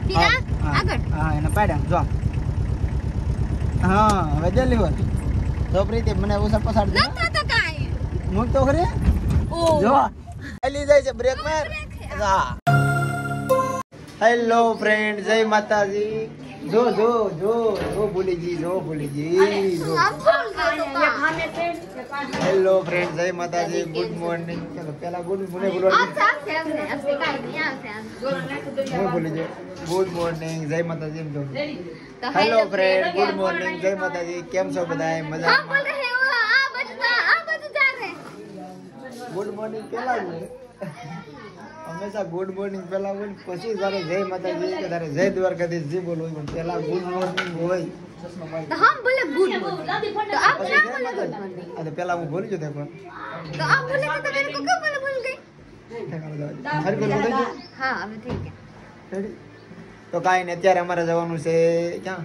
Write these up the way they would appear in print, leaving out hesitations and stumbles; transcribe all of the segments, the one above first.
સીધા આગળ હા એને પાડ્યા જો હા હવે જલ્દી હોય તો પ્રીતિ મને ઉસર પસાડ દે નતો તો કાઈ મુક તો ખરી ઓ જો આલી જાય છે બ્રેક માર હા હેલો ફ્રેન્ડ જય માતાજી જો જો જો જો ભૂલીજી જો હેલો ફ્રેન્ડ જય માતાજી ગુડ મોર્નિંગ ચલો પહેલા ગુડ મોર્નિંગ બોલજો ગુડ મોર્નિંગ જય માતાજી એમ તો હેલો ફ્રેન્ડ ગુડ મોર્નિંગ જય માતાજી કેમ છો બધા મજા हम बोल रहे हो आ बज जा रहे ગુડ મોર્નિંગ પેલા જ હંમેશા ગુડ મોર્નિંગ પેલા બોલ પછી તારે જય માતાજી કે તારે જય દ્વારકાધીશ જી બોલવું પણ પેલા ગુડ મોર્નિંગ હોય तो हम बोले गुड मॉर्निंग तो आप क्या बोले गुड मॉर्निंग અરે પેલા હું બોલી જતો પણ तो आप बोले तो मेरे को क्यों बोले भूल गए હર કોઈ બોલે हाँ अब ठीक है રેડી તો કાઈ ને અત્યારે અમારે જવાનું છે ક્યાં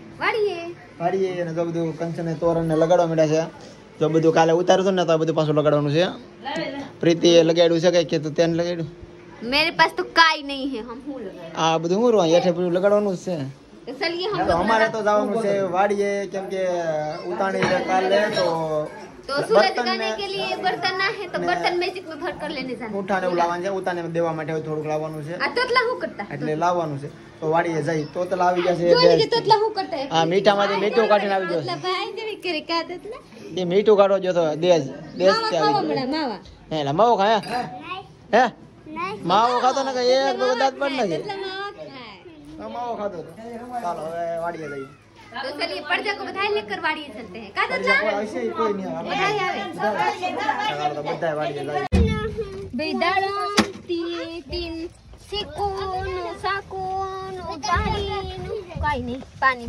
વાડીએ અને જો બધું કંચને તોરણ ને લગાડવા માંડ્યા છે જો બધું કાલે ઉતાર્યું હતું ને તો બધું પાછું લગાડવાનું છે પ્રીતિએ લગાડ્યું છે કે તું તેને લગાડ્યું मेरे पास तो काई नहीं है हम हूं लगा આ બધું હું રોવા હેઠે બધું લગાડવાનું જ છે तो चलिए हम તો અમારે તો જવાનું છે વાડીએ કેમ કે ઉતાણી છે કાલે तो सूरज गाने के लिए बर्तन ना है तो बर्तन मैजिक में भर कर लेने जाना ઉઠાને લાવવાનું છે ઉતાને દેવા માટે થોડુંક લાવવાનું છે आ तोतला हूं करता है એટલે લાવવાનું છે તો વાડીએ જઈ તોતલા આવી ગયા जोई છે के तोतला हूं करता है આ મીઠામાંથી મીઠું કાઢીને આવી ગયો तोतला भाई देवी करे का तोतला એ મીઠું કાઢો જો તો દેશ मावा થી खावा આવી बड़ा मावा હે લા માવો ખાયા હે માવો ખાતો ને કે એક બે દાંત પડ નાખે तोतला मावा खाए માવો ખાતો તો ચાલો હવે વાડીએ જઈએ तो चलिए पर्जा को बधाई लेकर वाड़ी चलते हैं का કોઈ આવશે ઈ કોઈ નહીં આવે बधाई आवे ચાલો તો બધાય વાડીએ જઈએ बेदाड़ा तीन सिकोन साकोन पानी काई नहीं पानी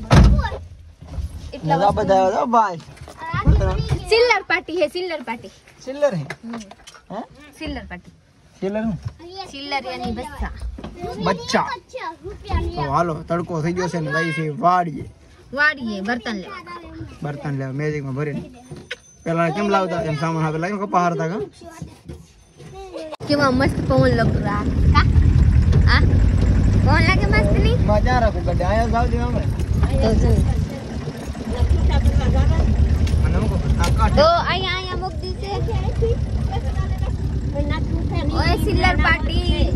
इतना મજા બધા આવ્યો ભાઈ सिल्लर पार्टी है सिल्लर पार्टी સિલ્લર હે હે सिल्लर पार्टी સિલ્લર હું सिल्लर यानी बच्चा બચ્ચા તો હાલો તડકો થઈ ગયો છે ને જઈ છે વાડીએ वाड़ी है बर्तन ले બર્તન લેવા મેજિક માં ભરીને પેલા કેમ લાવતા એમ સામાન હાથે લાવીને કપા હારતા કા केवा मस्त पवन लग रहा है का हां पवन लगे मस्त नहीं મજા રાખું ગડે આયા જાવ દે અમે तो चल મને હું આ કાટ तो आया आया मुक्ति से ओए सिल्लर पार्टी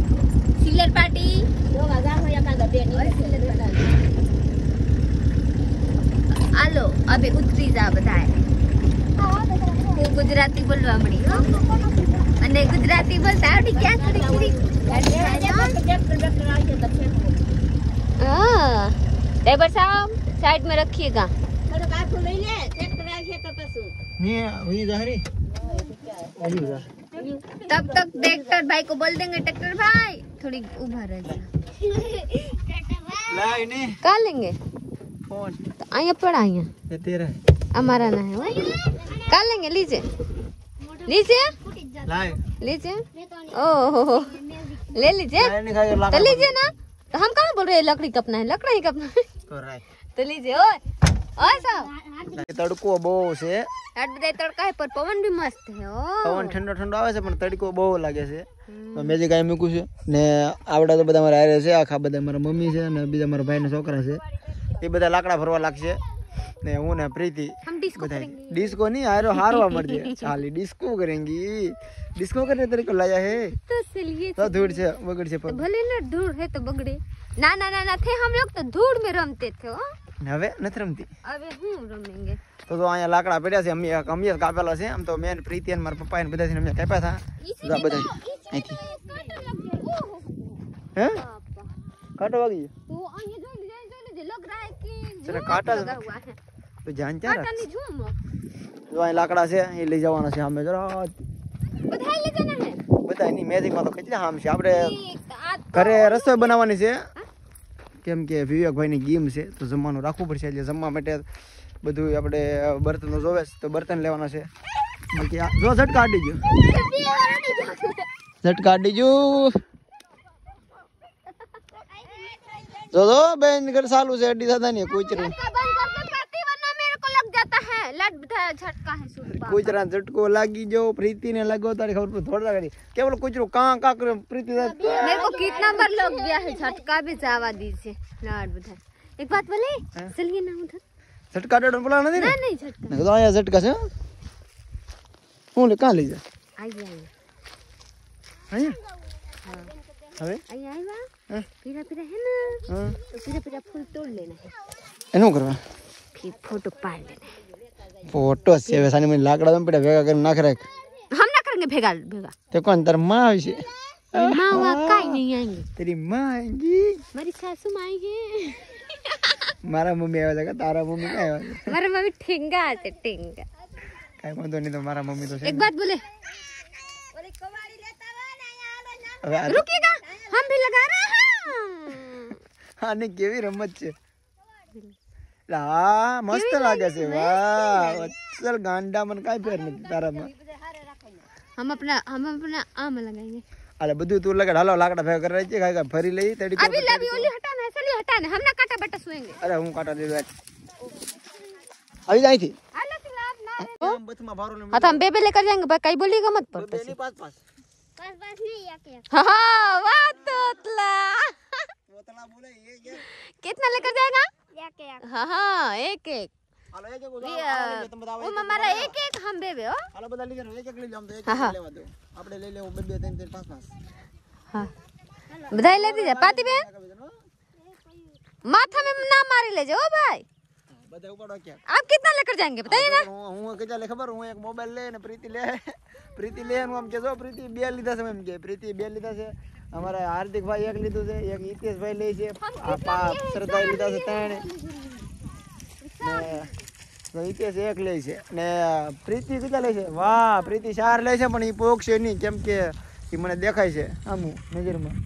आलो अबे उतरी जा बधाए तू गुजराती बोलवा मड़ी हो અને ગુજરાતી બોલતા આવડી ક્યાં કરી हां टेबल साहब साइड में रखिएगा थोड़ा काठो लई ले ट्रैक्टर आ के कपसु ની હોઈ જા રે આવી જા तब तक ट्रैक्टर भाई को बोल देंगे ट्रैक्टर भाई थोड़ी उभा रह जा લાઈ ને कहाँ लेंगे ફોન तो आया पड़ा आया એ તેરા हमारा ना है वो कहाँ लेंगे लीजिए लीजिए લાઈ लीजिए ओह ले लीजिए લાઈ ને ખાયો तो લાકડા लीजिए ना तो हम कहाँ बोल रहे हैं लकड़ी कपना है लकड़ा ही कपना है તો રાય तो लीजिए ओए ओए साहब તડકો બહુ છે हट बजाय तड़का है पर पवन भी मस्त है ओ પવન ઠંડો ઠંડો આવે છે પણ તડકો બહુ લાગે છે તો મેજિક આઈ મૂકું છે ને આવડા તો બધા મારા હારે છે આખા બધા મારા મમ્મી છે ને બીજા મારા ભાઈના છોકરા છે એ બધા લાકડા ફરવા લાગશે ને હું ને પ્રીતિ हम डिस्को બધા करेंगे डिस्को नहीं हारो हारवा मरजे खाली डिस्को करेंगी डिस्को करने तेरे को लाया है तो चलिए तो धूड़ से बगड़ से तो भले ना धूड़ है तो बगड़े ना ना ना ना थे हम लोग तो धूड़ में रमते थे ओ હવે નથી રમતી अबे हूँ रमेंगे તો અહીંયા લાકડા પડ્યા છે અમે કાપેલા છે આમ તો મેન પ્રીતિ અને મારા પપ્પા ને બધા અમે કાપ્યા હતા તો બધા અહીંથી હે કાંટો વાગી तो आगे जो लग रहा है कि चलो काटा लगा हुआ है તો જાન ચાર काटा नहीं झूम જો અહીં લાકડા છે એ લઈ જવાના છે અમે જરા बधाई ले जाना है બધા એની મેજિકમાં તો કેટલા આમ છે આપણે आज ઘરે રસોઈ બનાવવાની છે કેમ કે વિવેકભાઈની ગેમ છે તો જમવાનું રાખવું પડશે એટલે જમવા માટે બધું આપણે બર્તનો જોવે છે તો બર્તન લેવાના છે બાકી જો ઝટકા અડી ગયો ઝટકા અડી ગયું જો બેન ઘર ચાલુ છે અડી દાદા ની કૂતરું झटका बंद करके करती वरना मेरे को लग जाता है लट झटका है કૂતરા ઝટકો લાગી જો प्रीति ने लगो तारी खबर पर थोड़ा लगी केवल कूतरो का करे प्रीति मेरे को कितना बार लग गया है झटका भी जावा दीजिए लाड बता एक बात बोले चलिए ना उधर झटका डोन बोला नहीं नहीं झटका नहीं तो आया झटका से હું લે કા લઈ જા आई આયા हां હવે आई बा हाँ। पीरा पीरा है ना हां तो पीरा पीरा फूल तोड़ लेना है એનું કરવા फिर फोटो पाड़ लेना है ફોટો છે સાની મને લાકડા માં પડ્યા ભેગા કરીને નાખ રાખ हम ना करेंगे भेगा भेगा તે કોણ તાર માં આવી છે माँ वहाँ काई नहीं आएंगे तेरी माँ आएगी हमारी सासू माँ आएंगे मारा मम्मी आया था तारा मम्मी क्या आया हमारा मम्मी ठेंगा आते ठेंगा काय म्हणतो नहीं तो मारा मम्मी तो एक बात बोले હવે रुकिएगा हम भी लगा रहे हैं આને કેવી રમત છે લા મસ્ત લાગે છે વાહ અસલ ગાંડા મને કાઈ ફેર નથી તારામાં हम अपना आम लगाएंगे અલે બધું તું લગાડ હાલો લાકડા ભેગા કરી રહી છે કાઈ ફરી લઈ તડી अभी लवी ओली हटाना है चलिए हटाना हम ना काटा बेटा सोएंगे અરે હું કાટા દે આવી જાય થી हालत लाभ ना આમ બથમાં ભારો લે हाँ तो हम बेबे लेकर जाएंगे भाई कहीं बोलिएगा मत पर બેની પાસ પાસ नहीं या हाँ वाह तोतला તોતલા બોલે એ કે कितना लेकर जाएगा क्या हाँ एक एक હાલો એક એક ઉધાર તમે બતાવો वो हमारा एक एक हम बेबे हो હાલો બધા લઈ જાઓ એક એક લઈ જાઓ તો એક હા, હા. લેવા દો આપણે લઈ લેવું બે બે ત્રણ ત્રણ પાંચ પાંચ हाँ बधाई ले दीजिए पाती बहन माथा में ना मारी ले जाओ भाई બધા ઉપાડો ક્યાં आप कितना लेकर जाएंगे बताइए ना હું કે ચાલે ખબર હું એક મોબાઈલ લે ને પ્રીતિ લે એનું આમ કે જો પ્રીતિ બે લીધા છે એમ કે પ્રીતિ બે લીધા છે અમારા હાર્દિક ભાઈ એક લીધું છે એક હિતેશ ભાઈ લે છે આ પાંચ શ્રદ્ધા લીધા છે ત્રણ ને હિતેશ એક લે છે ને પ્રીતિ કેટલા લે છે વાહ પ્રીતિ 4 લે છે પણ એ પોકશે નહીં કેમ કે એ મને દેખાય છે આમ નજરમાં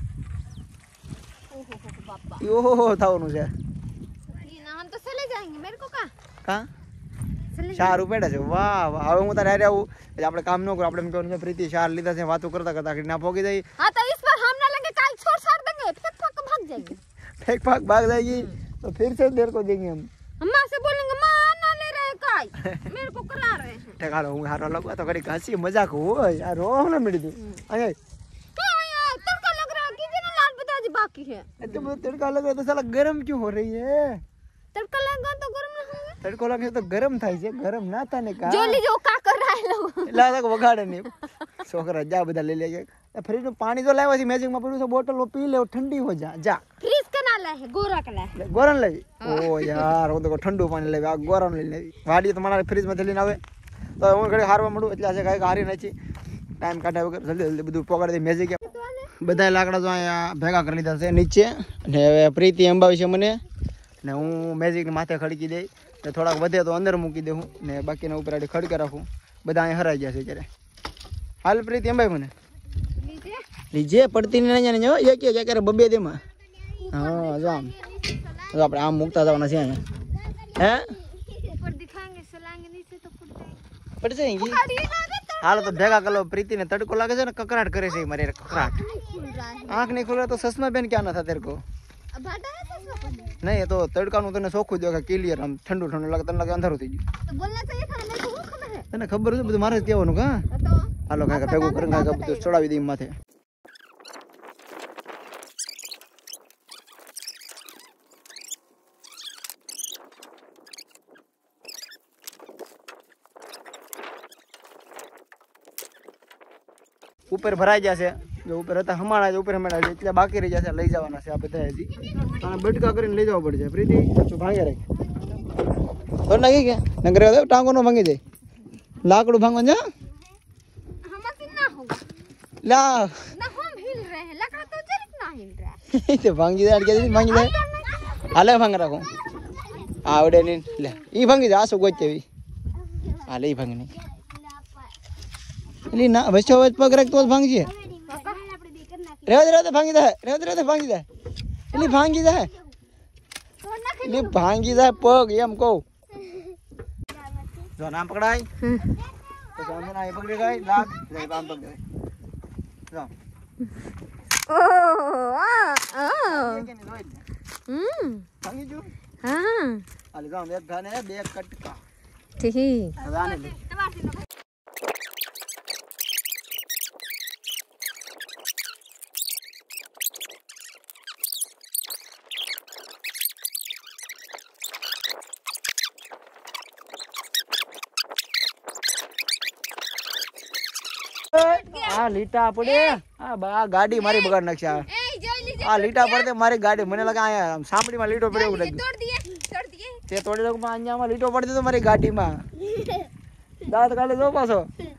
ઓહો થવાનું છે हम तो चले जाएंगे मेरे को कहा કા चले 4 રૂપિયા છે વાહ વાહ હવે હું તારે હારે આવું એટલે આપણે કામ ન કરું આપણે એમ કહેવાનું છે પ્રીતિ 4 લીધા છે વાતો કરતા કરતા કે ના પોગી જાય हाँ तो इस बार हम ना लेंगे कल छोड़ देंगे फिर भाग जाएंगे फेंक फाक भाग जाएगी तो फिर से देर को देंगे हम अम्मा से बोलेंगे माँ ना ले रहे काई मेरे को करा रहे हैं ठेकाड़ो હું હારો લગવા તો ઘડી હસી મજાક હોય આ રો ન મળી તું અહીંયા हाँ यार तड़का लग रहा है कीजिए ना लाल पिताजी बाकी है इतना बड़ा तड़का लग रहा है तो साला गरम क्यों हो रही है तड़का लगेगा तो गर्म ना होंगे तड़को लगे तो गरम થાય છે गरम ना थाने का जो लीजिए वो का कर रहा है लोग લા તક વગાડે નહીં છોકરા જા બધા લઈ લેજે ફ્રીજ નું પાણી તો લાવ્યા છે મેજિક માં પડ્યું છે બોટલ લો પી લે ઠંડી हो जा जा फ्रीज का नाला है गोरा का है ગોરન લઈ ઓ યાર હું તો ઠંડુ પાણી લેવા આ ગોરન લઈ લેવી વાડી તો મારા ફ્રીજ માં લઈને આવે તો હું ઘડી હારવા મળું એટલે આજે કાંઈ હારી નથી ટાઈમ કાઢ્યા વગર જલ્દી જલ્દી બધું પોગાડી દે મેજિક બધા લાકડા તો અહીંયા ભેગા કરી લીધા છે નીચે અને હવે પ્રીતિ અંબાવી છે મને ને હું મેજિકની માથે ખડકી દઈ ને થોડાક વધે તો અંદર મૂકી દઉં ને બાકીના ઉપર આડી ખડકે રાખું બધા અહીંયા હરાઈ ગયા છે અત્યારે હાલ પ્રીતિ અંબાઈ મને લીજે પડતી નહીં જાણે જો એક એક કરે બબે દેમાં હા જો આમ તો આપણે આમ મૂકતા જવાના છે અહીંયા હે ऊपर दिखाएंगे सलाएंगे नीचे तो फूट जाएंगे પડી જાયगी હાલો તો ભેગા કરો પ્રીતિને તડકો લાગે છે ને કકરાટ કરે છે મારે કકરાટ खुल रहा है आँख नहीं खुल रहा तो ससमा पहन क्या ना था तेरे को अब हटा है तो नहीं तो तड़का नु तने सोखું દેખા ક્લિયર આમ ઠંડુ ઠંડુ લાગે તને લાગે અંધારું થઈ ગયું तो बोलना चाहिए था मेरे को वो खबर है તને ખબર છે બધું મારે જ કહેવાનું કા तो હાલો કાકા ભેગું કરીને કાકા બધું ચડાવી દઈ માથે ઉપર ભરાઈ જશે જો ઉપર હતા હમાણા ઉપર હમાણા છે એટલે બાકી રહી જશે લઈ જવાના છે આ બધા હજી અને બટકા કરીને લઈ જવા પડશે પ્રીતિ પાછું ભાંગે રહે તો લાગી કે નગર ટાંગો નો ભાંગી જાય લાકડું ભાંગવા જા हमसे ना होगा લા ना हम हिल रहे हैं लकड़ा तो जरूर ना हिल रहा है તે ભાંગી જાય કે ભાંગી જાય હાલે ભાંગ રાખો આવડે નહીં લે ઈ ભાંગી જાય આસો ગોચ તેવી હાલે ઈ ભાંગી નહીં એલી ના વચ્ચે વચ્ચે પગ રાખ તો જ ભાંગી જાય રેવ ભાંગી જાય રેવ ભાંગી જાય એલી ભાંગી જાય એલી ભાંગી જાય પગ એમ કહું જો નામ પકડાય તો સામે ના પકડી ગઈ લાગ જઈ આમ પકડી જો ओह કે ની જોઈ हाँ હાલે જાવ એક ગાને બે કટકા ठीक હવે આને લે આ લીટા પડે આ ગાડી મારી બગાડ નાખશે આ લીટા પડે મારી ગાડી મને લાગે અહીંયા સાંભળીમાં લીટો પડે એવું લાગ્યું તે તોડી દઉં પણ અહીંયા લીટો પડતી તો મારી ગાડીમાં દાંત કાઢે જો પાછો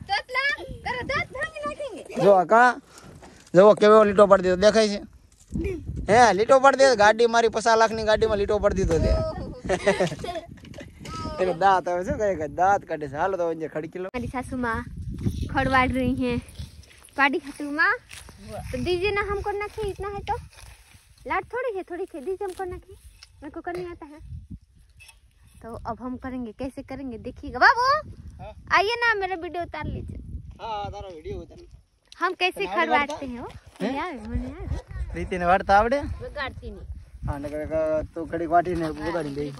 જો કા જો કેવો લીટો પડી દીધો દેખાય છે હે લીટો પડી દીધો ગાડી મારી 50 લાખની ગાડીમાં લીટો પડી દીધો તે એટલે દાંત હવે શું કરે દાંત કાઢે છે હાલો તો ખડકી લો हमारी सासू माँ खड़वाड़ रही हैं पाड़ी खाटू माँ तो दीजिए ना हमको नखी इतना है तो लाट थोड़ी है दीजिए हमको नखी मेरे को करनी आता है तो अब हम करेंगे कैसे करेंगे देखिएगा बाबू आइए ना मेरा वीडियो उतार लीजिए हम कैसे खड़वाड़ते हैं प्रीति ने वाड़ता आवड़े बिगाड़ती नहीं हाँ तो कड़ी वाटी ने बिगाड़ी दे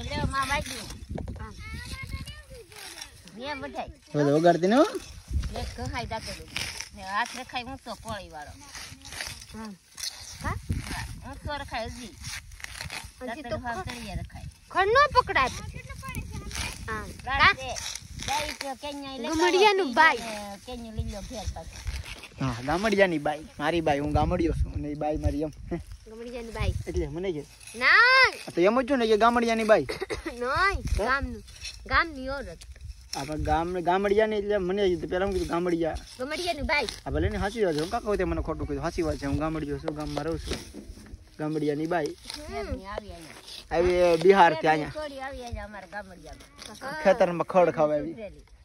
ये बढ़ाई वो वगाड़ती ने एक खाई दा करो ने हाथ रे खाई હું તો કોળી વાળો હા હા હું તો રખાય જી હજી તો ખાતરિયા રખાય ખણનો પકડાય હા દે દઈ તો કેન્યા લે ગમડિયાનું બાઈ કેન્યો લઈ લો ઘેર પાછો હા ગામડિયાની બાઈ મારી બાઈ હું ગામડિયો છું ને બાઈ મારી એમ ગમડિયાની બાઈ એટલે મને કે ના તો એમ જ છું ને કે ગામડિયાની બાઈ નહીં ગામની ઓરત આપણે ગામડિયાની એટલે મને પેલા હું કીધું ગામડિયા ગમડિયાની બાઈ ભલે ને સાચી વાત છે હું કાકા તે મને ખોટું કીધું સાચી વાત છે હું ગામડિયો છું ગામમાં રહું છું ગામડિયાની બાઈ આવી બિહાર થી અહીંયા ખેતરમાં ખડ ખાવા આવી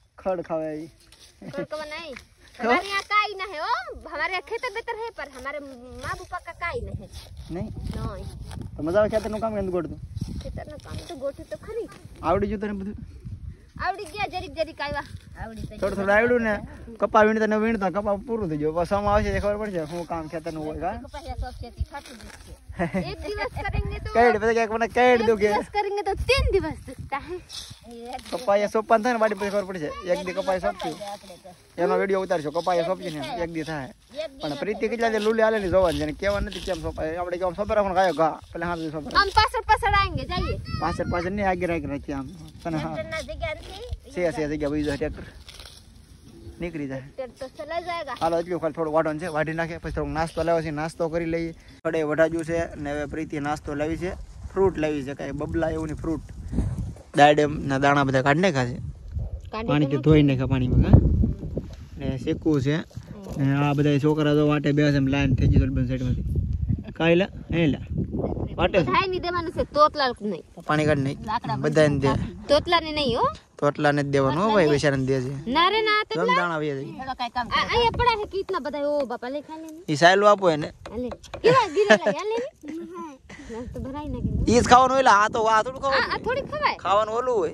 हमारे यहाँ काई ना है ओ हमारे यहाँ खेतर बेतर है पर हमारे माँ बुपा का काई नहीं नहीं नहीं तो मजा આવે ખેતરનું કામ કેમ ગોઠતું ખેતરનું કામ તો ગોઠું તો ખરી આવડી ગયું તને બધું આવડી ગયા જરીક આવ્યા આવડી તો થોડું આવડ્યું ને કપા વીણતા ને વીણતા કપા પૂરું થઈ ગયું પછી સમય આવશે ખબર પડશે શું કામ ખેતરનું હોય કા કપાયા सब खेती फाटी दिखते एक दिवस करेंगे तो કેડ પછી મને કેડ દો કે दिवस करेंगे तो 3 दिवस दिखता है કપાયા સોપાન થાય ને વાડી પછી ખબર પડશે એક દી કપાયા સોપશું એનો વિડિયો ઉતારશો કપાયા સોપી ને એક દી થાય પણ પ્રીતિ કેટલા દે લુલી આલે ની જોવાની છે કેવા નથી કેમ સોપાય આપણે કેમ સોપર રાખવાનું કાયો ગા પેલે હાથ સોપર हम पासड़ आएंगे जाइए પાછળ નહીં આગે રાખી આમ તને હા ट्रैक्टर ना जगह थी છે જગ્યા વઈ જાય ટ્રેક્ટર નીકળી જાય ट्रैक्टर तो चला जाएगा હાલો એટલું ખાલી થોડું વાટવાનું છે વાટી નાખે પછી થોડુંક નાસ્તો લાવ્યો છે નાસ્તો કરી લઈએ થોડે વઢાજ્યું છે ને હવે પ્રીતિ નાસ્તો લાવી છે ફ્રૂટ લાવી છે કાંઈ બબલા એવું ની ફ્રૂટ દાડમ ના દાણા બધા કાઢી નાખ્યા છે પાણીથી ધોઈ નાખ્યા પાણીમાં કા ને શેકવું છે ને આ બધા છોકરા તો વાટે બે છે લાઈન થઈ ગઈ બંધ સાઈડમાંથી કાઈ લા હે લા વાટે धाई नहीं देवानु से तोतला नहीं પાણી કાઢ નહીં બધાને દે तोतला ने नहीं हो તોટલા ને દેવાનું હો ભાઈ બેચારાને દે છે ना रे ना तो જમ દાણા આવી જાય काई काम आया पड़ा है कितना बता ओ बापा ले खा लेने ઈ સાયલું આપો એને ले केवा गिरेला या ले ना तो भराई ना गिरे ઈ જ ખાવાનું હોય આ તો આ થોડું आ ખાવાનું थोड़ी खवाए ખાવાનું ઓલું હોય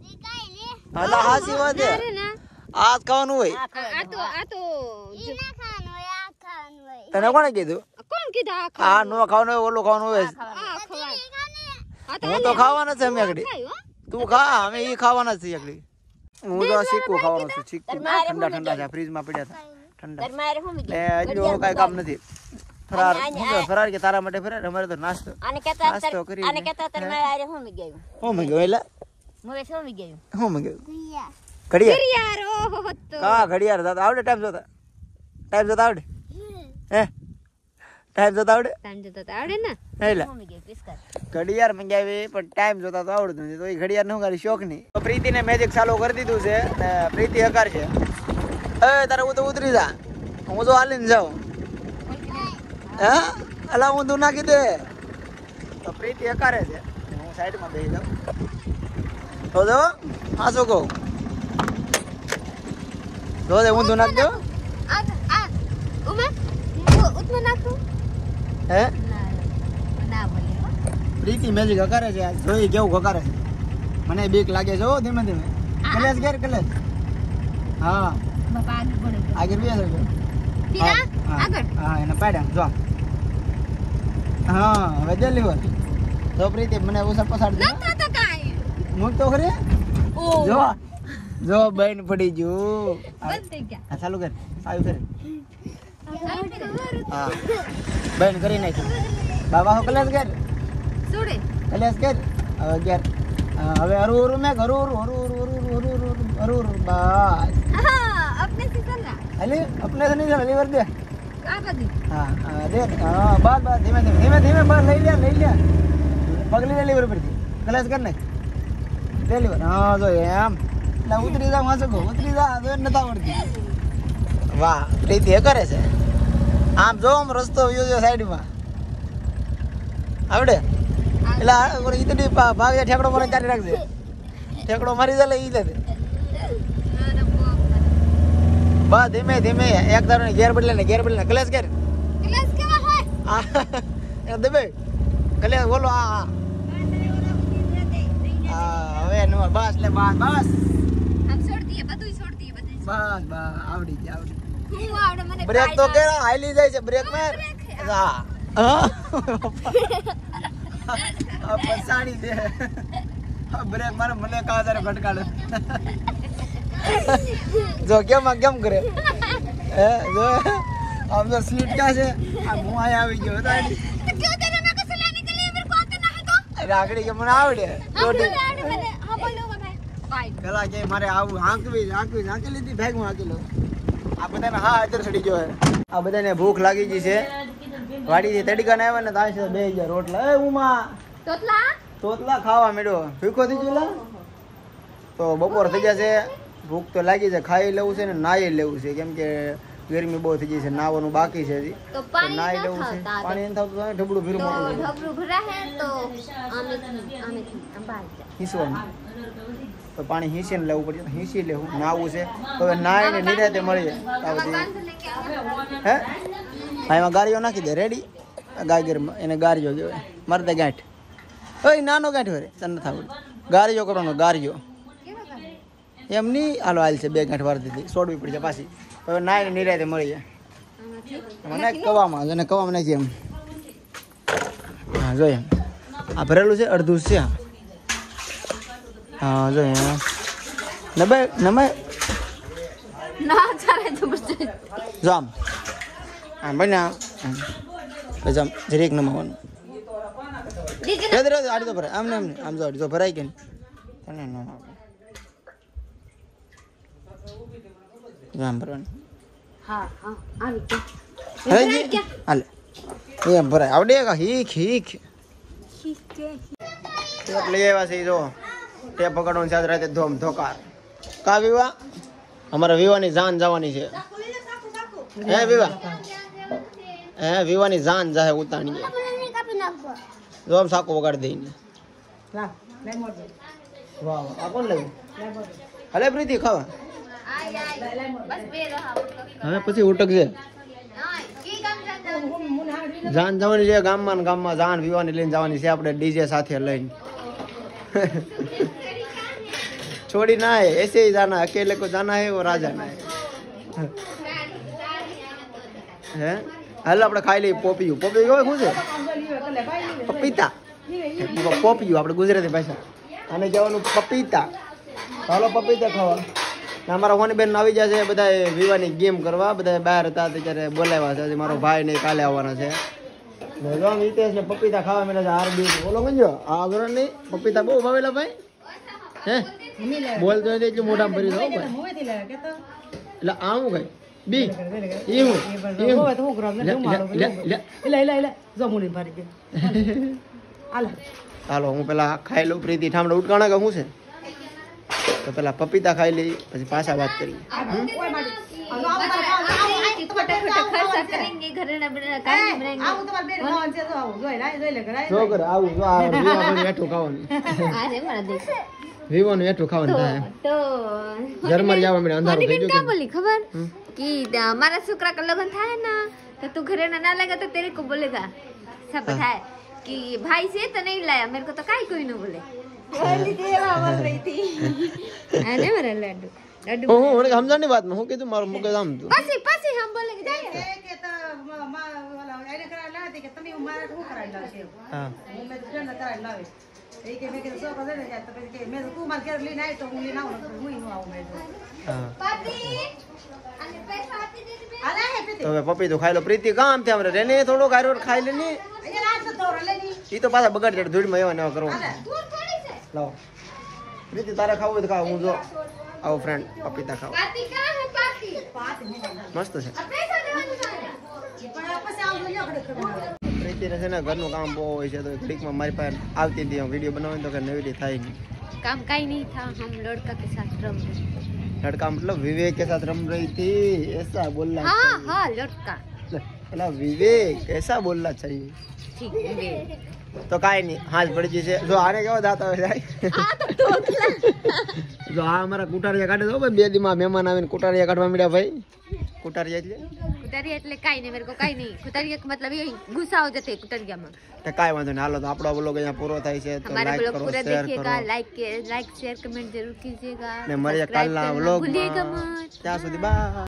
હાલા હાસી વાત છે अरे ना આ જ ખાવાનું હોય आ तो ના ખાવાનું હોય આ ખાવાનું હોય તને કોણે કીધું कौन कीधा આ નો ખાવાનું હોય ઓલું ખાવાનું હોય आ खवाए હું તો ખાવાના છે અમે આગળ તું ખા અમે ઈ ખાવાના છે આગળ હું તો શીખું ખાવાનું છું શીખું ઠંડા ઠંડા છે ફ્રીજમાં પડ્યા હતા ઠંડા मारे हम એ હજુ કાંઈ કામ નથી ફરાર ફરાર કે તારા માટે ફરાર અમારે તો નાસ્તો आने कहता નાસ્તો કરી आने कहता तर मैं आरे हम गयो હું મંગ્યો એટલે मोरे से हम गयो હું મંગ્યો ઘડિયાળ यार ओ हो तो કા ઘડિયાળ દાદા આવડે ટાઈમ જોતા આવડે હે ટાઈમ જોતા આવડે टाइम देता था आवड़े ना એટલે हम गयो पिसकर ઘડિયાળ મંગાવી પણ ટાઈમ જોતા તો આવડતું નથી તો એ ઘડિયાળ નું કરી શોખ નહીં તો પ્રીતિને મેજિક ચાલુ કરી દીધું છે ને પ્રીતિ હકાર છે એ તારે હું તો ઉતરી જા હું તો હાલીને જાઉં હે અલા હું તું નાખી દે તો પ્રીતિ હકારે છે હું સાઈડમાં બેસી જાઉં તો જો હા શું કહું જો દે હું તું નાખી દઉં आ उमा उसमें ना तू હે ना बोले પ્રીતિ મેજિક હકારે છે જોઈ કેવું હકારે છે મને બીક લાગે છે હો ધીમે ધીમે કલેશ ઘેર કલેશ હા बापा आगे बढ़े આગળ બે છે फिर आगे હા એને પાડ્યા જો હા હવે જલ્દી બોલ તો પ્રીતિ મને ઉસર પસાડ દે ना था तो काई મુક તો ખરી ओ જો જો બેન પડી ગયું બંધ થઈ ગયા હા ચાલુ કર સાયું કરે હા બેન કરી નાખ બાબા હો કલેસ કર છોડે કલેસ કર હવે કર હવે હરુ મે હરુ બસ હા अपने से चल रहा અલે અપને તો નહીં લીવર દે આ બધી હા દે હા બસ બસ ધીમે ધીમે બસ લઈ લે પગલી લે લીવર પરથી કલેસ કર નાખ લે લીવર હા જો એમ એટલે ઉતરી જા માસકો ઉતરી જા તો નતા આવડતી વાહ પ્રીતિ એ કરે છે આમ જો આમ રસ્તો વ્યૂ છે સાઈડમાં આવડે એટલે ઈતડી ભાગ્યા ઠેકડો મારી ચાલી રાખજે ઠેકડો મારી જાય ઈ દે બસ ધીમે ધીમે એક તારો ગેર બદલે ને ક્લેશ કર ક્લાસ કેવા હોય એ દબે ક્લેશ બોલો હા હવે નો બસ લે બસ हम छोड़ दिए બધું છોડ દિए બધું બસ આવડી ગયા હું આવડે મને બ્રેક તો કેરા હાલી જાય છે બ્રેક માર હા પસાડી દે બ્રેક મારે મને કા તારે ભટકાડે જો કેમ કરે હે જો આમ તો સીટ ક્યાં છે આ હું આયા આવી ગયો તો क्यों तेरे में को चलाने के लिए मेरे को आते ना है तो રાગડી કે મને આવડે मैंने हां बोलो मैं बाय પેલા કે મારે આવું હાંકી લીધી ભેગું હાંકી લો આ બધાને હા અત્યારે ચડી ગયો હે આ બધાને ભૂખ લાગી ગઈ છે વાડીથી તડકા ને આવ્યા ને તાય છે 2000 રોટલા એ ઉમા તોતલા ખાવા મેડો ભૂખો થઈ ગયો તો બપોર થઈ જશે ભૂખ તો લાગી છે ખાઈ લેવું છે ને નાઈ લેવું છે કેમ કે ગરમી બહુ થઈ ગઈ છે નાવાનું બાકી છે હજી तो पानी નાઈ લેવું છે પાણી ન થતું તો ઢબડું ભીરું तो મોટું ढबरू भरा है तो आमे अंबाल जा હીસવાનું તો પાણી હીસીને લેવું પડશે હીસી લેવું નાવું છે તો હવે નાઈને નિરાતે મળી જાય હે હા એમાં ગારીઓ નાખી દે રેડી ગાયગરમાં એને ગારીઓ કહેવાય મરદે ગાંઠ ઓય નાનો ગાંઠ હોય તને નથી આવડતું ગારીઓ કરવાનો ગારીઓ એમ નહીં હાલો હાલ છે 2 ગાંઠ વાર દીધી છોડવી પડશે પાછી હવે નાઈને નિરાતે મળી જાય મને કવામાં નાખી એમ હા જો એમ આ ભરેલું છે અડધું છે હા જો એમ નમાય ना चारे जबरदस्त જો આમ બન્યા પછી આમ જરીક નમાવાનું આડી તો ભરાય આમ જો આડી તો ભરાય કે તને ન આમ ભરવાનું हां हां आवी હજી હાલે એમ ભરાય આવડે કા હીખ લઈ આવ્યા છે જો ટેપ પકડવાનું છે રાતે ધોમ ધોકાર કા વિવા અમારા વિવાની જાન જવાની છે હે વિવાની જાન જાહે ઉતાણી જો આમ સાકો વગાડી દઈને વાહ આ કોણ લાવ્યું હલે પ્રીતિ ખાવા बस बे रहा હવે પછી ઉટકજે हां की काम जाता જાન જવાની છે ગામમાં જાન વિવાની લઈને જવાની છે આપણે ડીજે સાથે લઈને छोड़ी ना है ऐसे ही जाना अकेले को जाना है वो राजा ना है હાલ આપણે ખાઈ લઈએ પોપિયું હોય શું છે પપીતા પોપિયું આપણે ગુજરાતી ભાષા આને કહેવાનું પપીતા હાલો પપીતા ખાવા અમારા હોની બેન આવી જશે બધા વિવાની ગેમ કરવા બધા બહાર હતા ત્યારે બોલાવ્યા છે મારો ભાઈ ને કાલે આવવાનો છે હિતેશ ને પપીતા ખાવા મળે છે આરબી બોલો ગંજો આ આગળ નહીં પપીતા બહુ ભાવેલા ભાઈ હે બોલતો હોય એટલું મોઢા ભરી દો ભાઈ એટલે આવું કઈ બી હાલો હું પેલા ખાઈ લઉં પ્રીતિ ઠામડા ઉટકાણા કે શું છે તો પેલા પપીતા ખાઈ લઈ પછી પાછા વાત કરીએ खर्चा करेंगे घर ना बनाएंगे જો કરે આવું જો આ વિવાનું એઠું ખાવાનું अरे मारा देख વિવાનું એઠું ખાવાનું થાય तो જર્મન જવા મળે અંધારું થઈ क्या ગયું बोली खबर कि हमारा शुक्र का लगन था ना तो तू घरे ना लगा तो तेरे को बोलेगा सब है कि भाई से तो नहीं लाया मेरे को तो काई कोई ना बोले बोल रही थी अरे मेरा लड्डू હું મને સમજાની વાત હું કીધું મારું મગજ આમ તું પછી हम बोलेंगे जाएगा કે તો વાલા એને કરાવી લાવી કે તમે મારા શું કરાવી લાવશે હા મેં તો જન કરાવી લાવી તો હવે પપ્પી તો ખાઈ લો. પ્રીતિ કામ છે અમારે રેને થોડોક આરો ખાઈ લે ને. ઈ તો પાછા બગાડ જાય ધૂળમાં એવા નવા કરવું. લાવો પ્રીતિ તારે ખાવું હોય તો ખાવ. હું જો આવો ફ્રેન્ડ પપીતા ખાવ. મસ્ત છે. પ્રીતિને છે ને ઘરનું કામ બહુ હોય છે તો ઘડીકમાં મારી પાસે આવતી હતી વિડીયો બનાવીને તો કે નવી થાય નહીં. काम का ही नहीं था, हम लड़का के साथ रम रहे. लड़का मतलब विवेक के साथ रम रही थी ऐसा बोलना हाँ चाहिए. हाँ लड़का मतलब विवेक ऐसा बोलना चाहिए. ठीक है. તો કાંઈ નહીં હાથ પડી જશે. જો આને કેવો દાંત આવે જાય. જો આ અમારા કુટારિયા કાઢે તો બે દીમાં મહેમાન આવીને કુટારિયા કાઢવા મળ્યા ભાઈ. કુટારિયા એટલે कुटारिया એટલે કાઈ નહીં, मेरे को કાઈ નહીં. कुटारिया का मतलब ये गुस्सा हो जाते कुटारिया में. તો કાંઈ વાંધો નહીં. હાલો તો આપણો બ્લોગ અહીંયા પૂરો થાય છે. તો हमारा લાઈક ब्लॉग કરો, पूरा શેર કરો देखिएगा, लाइक शेयर कमेंट जरूर कीजिएगा. ને મળીએ सब्सक्राइब કાલના करना વ્લોગમાં. भूलिएगा मत. ત્યાં સુધી બાય.